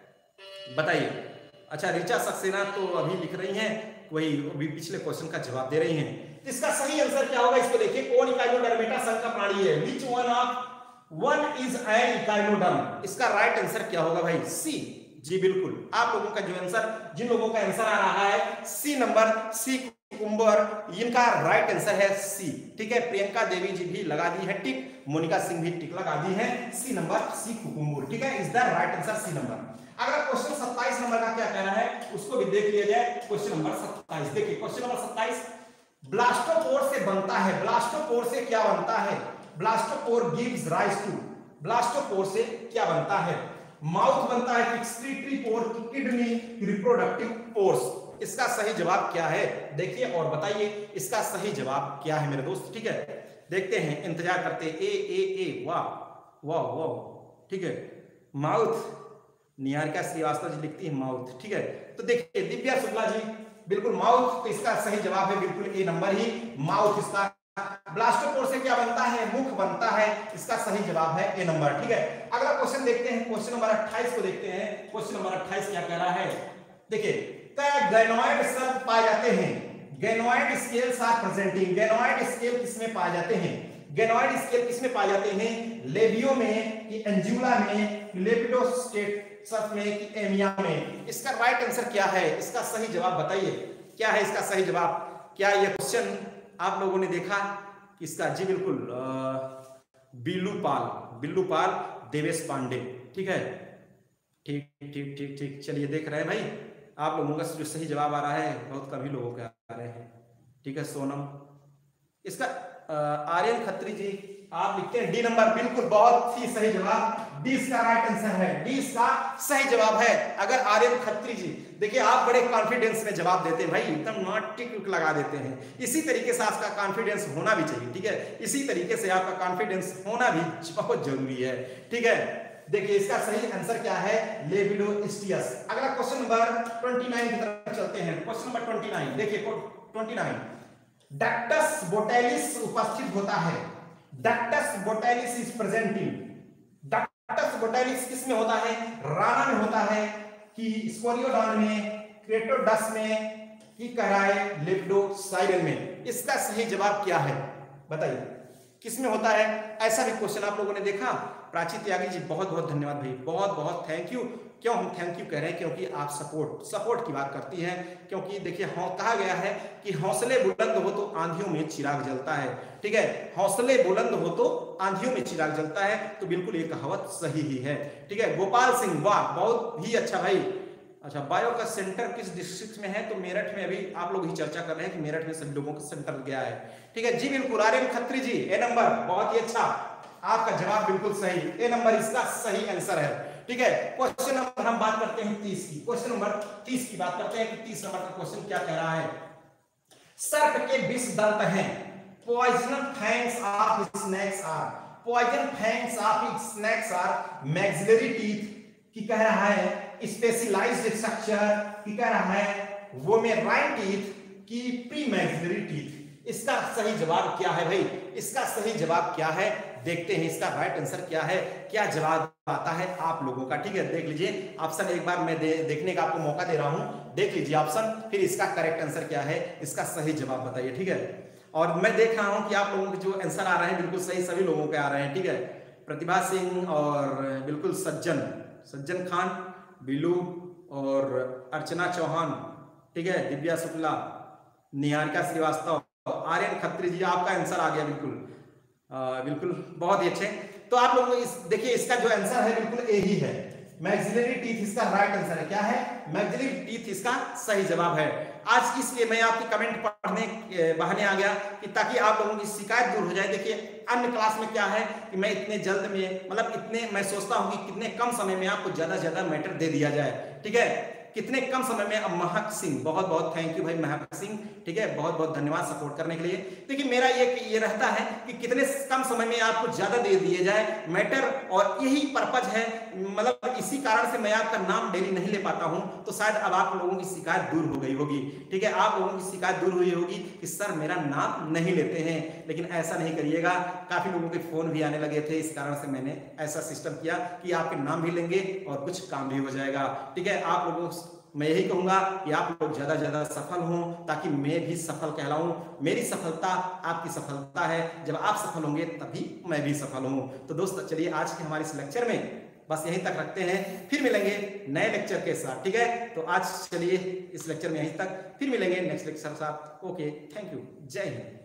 Speaker 1: बताइए। अच्छा, रिचा सक्सेना तो अभी लिख रही हैं, वही अभी पिछले क्वेश्चन का जवाब दे रही हैं। तो इसका सही आंसर क्या होगा? इसको देखिए, कौन इकाइनोडर्मेटा संघ का प्राणी है? Which one of one is an echinoderm. इसका राइट आंसर क्या होगा भाई? सी। जी बिल्कुल, आप लोगों का जो आंसर, जिन लोगों का आंसर आ रहा है सी नंबर, सी कुकुम्बर, इनका राइट आंसर है सी। ठीक है, प्रियंका देवी जी भी लगा दी है टिक, मोनिका सिंह भी टिक लगा दी है, सी नंबर, सी कुकुम्बर। ठीक है, is the right answer C number. अगर क्वेश्चन सत्ताईस नंबर का क्या कहना है उसको भी देख लिया जाए। क्वेश्चन नंबर सत्ताईस देखिए, क्वेश्चन नंबर सत्ताईस, ब्लास्टोपोर से बनता है, ब्लास्टोपोर से क्या बनता है? Blastopore gives rise to, blastopore से क्या बनता है? माउथ बनता है, excretory pore, kidney, reproductive pores. इसका सही जवाब क्या है? देखिए और बताइए इसका सही जवाब क्या है मेरे दोस्त। ठीक है, देखते हैं, इंतजार करते हैं। ए ए ए वाह वाह वाह, ठीक है, माउथ, निहारिका श्रीवास्तव जी लिखती है माउथ। ठीक है, तो देखिए दिव्या शुक्ला जी बिल्कुल माउथ, तो इसका सही जवाब है बिल्कुल ए नंबर ही, माउथ इसका। ब्लास्टोपोर से क्या बनता है? मुख बनता है, इसका सही जवाब है ए नंबर। ठीक है, अगला क्वेश्चन देखते हैं, क्वेश्चन नंबर अट्ठाईस को देखते हैं। क्वेश्चन नंबर अट्ठाईस क्या कह रहा है? देखिए, गैनोइड शब्द पाए जाते हैं, ganoid scales are presenting, ganoid scale किसमें पाए जाते हैं? गैनोइड स्केल किसमें पाए जाते हैं? लेबियो में कि एंजुला में, लेपिडोस्टेट्स में कि एमिया में? इसका राइट आंसर क्या है? इसका सही जवाब बताइए, क्या है इसका सही जवाब? क्या ये क्वेश्चन आप लोगों ने देखा? इसका जी बिल्कुल बिल्लू पाल, बिल्लू पाल देवेश पांडे। ठीक है, ठीक ठीक ठीक ठीक, चलिए देख रहे हैं भाई, आप लोगों का जो सही जवाब आ रहा है बहुत कम ही लोगों के आ रहे हैं। ठीक है, सोनम, इसका आर्यन खत्री जी आप लिखते हैं डी नंबर, बिल्कुल बहुत ही सही जवाब, डी इसका राइट आंसर है, डी इसका सही जवाब है। अगर आर्यन खत्री जी, देखिए आप बड़े कॉन्फिडेंस में जवाब देते हैं भाई, एकदम नॉट टिक लगा देते हैं, इसी तरीके से आपका कॉन्फिडेंस होना भी चाहिए। ठीक है, इसी तरीके से आपका कॉन्फिडेंस होना भी बहुत जरूरी है। ठीक है, देखिए इसका सही आंसर क्या है? लेबिडोस्टियस। अगला क्वेश्चन नंबर उनतीस की तरफ चलते हैं। क्वेश्चन नंबर उनतीस देखिए, उनतीस, डक्टस बोटेलिस उपस्थित होता है, ductus Botallis is presenting, ductus Botallis किस में होता है? राना में होता है कि स्कोरियोडॉन में, क्रेटोडस में कि कराए लेपिडोसाइरन में? इसका सही जवाब क्या है बताइए, किस में होता है? ऐसा भी क्वेश्चन आप लोगों ने देखा? प्राची त्यागी जी बहुत बहुत धन्यवाद भाई, बहुत बहुत थैंक यू। क्यों हम थैंक यू कह रहे हैं? क्योंकि आप सपोर्ट सपोर्ट की बात करती हैं। क्योंकि देखिए कहा गया है कि हौसले बुलंद हो तो आंधियों में चिराग जलता है। ठीक है, हौसले बुलंद हो तो आंधियों में चिराग जलता है, तो बिल्कुल ये कहावत सही ही है। ठीक है, गोपाल सिंह वाह, बहुत ही अच्छा भाई। अच्छा, बायो का सेंटर किस डिस्ट्रिक्ट में है? तो मेरठ में, अभी आप लोग ही चर्चा कर रहे हैं कि मेरठ में सभी लोगों का सेंटर गया है। ठीक है जी बिल्कुल, आर्यन खत्री जी ए नंबर, बहुत ही अच्छा, आपका जवाब बिल्कुल सही, ए नंबर इसका सही आंसर है। ठीक है, क्वेश्चन नंबर हम बात करते हैं तीस की, क्वेश्चन नंबर तीस की बात करते हैं कि तीस नंबर का क्वेश्चन क्या कह रहा है? सर्प के विष दंत हैं, poison fangs of snakes are, poison fangs of snakes are maxillary teeth की कह रहा है, स्पेशलाइज्ड स्ट्रक्चर की कह रहा है, वोमेराइन टीथ की प्री मैक्सिलरी टीथ? इसका सही जवाब क्या है भाई? इसका सही जवाब क्या है? देखते हैं इसका राइट आंसर क्या है, क्या जवाब आता है आप लोगों का। ठीक है, देख लीजिए ऑप्शन, एक बार मैं दे, देखने का आपको मौका दे रहा हूं, देख लीजिए ऑप्शन, फिर इसका करेक्ट आंसर क्या है, इसका सही जवाब बताइए। ठीक है, और मैं देख रहा हूं कि आप लोगों के जो आंसर आ रहे हैं बिल्कुल सही, सभी लोगों के आ रहे हैं। ठीक है, प्रतिभा सिंह और बिल्कुल सज्जन सज्जन खान, बिलू और अर्चना चौहान, ठीक है, दिव्या शुक्ला, निहारिका श्रीवास्तव, आर्यन खत्री जी, आपका आंसर आ गया बिल्कुल आ, बिल्कुल बहुत ही अच्छे। तो आप लोग इस देखिए, इसका जो आंसर है बिल्कुल ए ही है, मैक्सिलरी टीथ इसका राइट आंसर है। क्या है? मैक्सिलरी टीथ इसका सही जवाब है। आज इसलिए मैं आपकी कमेंट पढ़ने बहाने आ गया कि ताकि आप लोगों की शिकायत दूर हो जाए। देखिए अन्य क्लास में क्या है कि मैं इतने जल्द में, मतलब इतने मैं सोचता हूं कि कितने कम समय में आपको ज्यादा ज्यादा मैटर दे दिया जाए। ठीक है, कितने कम समय में। अब महक सिंह, बहुत बहुत थैंक यू भाई महक सिंह, ठीक है, बहुत बहुत धन्यवाद सपोर्ट करने के लिए। देखिए मेरा ये ये रहता है कि कितने कम समय में आपको ज्यादा दे दिए जाए मैटर, और यही पर्पज है मतलब इसी कारण से मैं आपका नाम डेली नहीं ले पाता हूं, तो शायद अब आप लोगों की शिकायत दूर हो गई होगी। ठीक है, आप लोगों की शिकायत दूर हुई होगी कि सर मेरा नाम नहीं लेते हैं, लेकिन ऐसा नहीं करिएगा। काफी लोगों के फोन भी आने लगे थे, इस कारण से मैंने ऐसा सिस्टम किया कि आपके नाम भी लेंगे और कुछ काम भी हो जाएगा। ठीक है, आप लोगों मैं यही कहूंगा कि आप लोग ज्यादा ज्यादा सफल हों, ताकि मैं भी सफल कहलाऊं। मेरी सफलता आपकी सफलता है, जब आप सफल होंगे तभी मैं भी सफल हूं। तो दोस्त चलिए आज के हमारे इस लेक्चर में बस यहीं तक रखते हैं, फिर मिलेंगे नए लेक्चर के साथ। ठीक है, तो आज चलिए इस लेक्चर में यहीं तक, फिर मिलेंगे नेक्स्ट लेक्चर के साथ। ओके, थैंक यू, जय हिंद।